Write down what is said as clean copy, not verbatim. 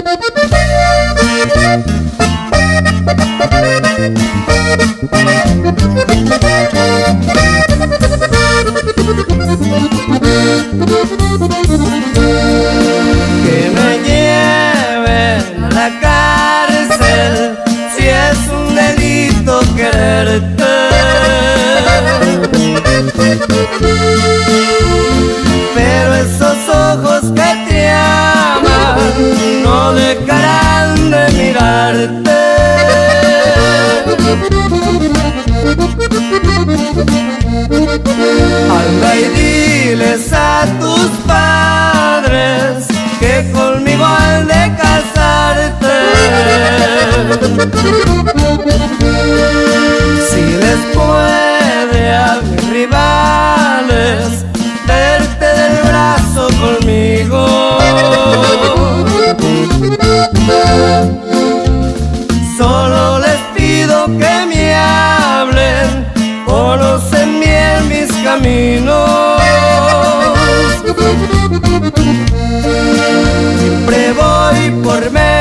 Que me lleven a la cárcel si es un delito quererte, pero esos ojos que te aman no dejarán de mirarte. Anda y diles a tus padres que conmigo han de casarte. Si les puede a mis rivales verte del brazo conmigo, solo les pido que me hablen, conocen bien mis caminos. Siempre voy por medio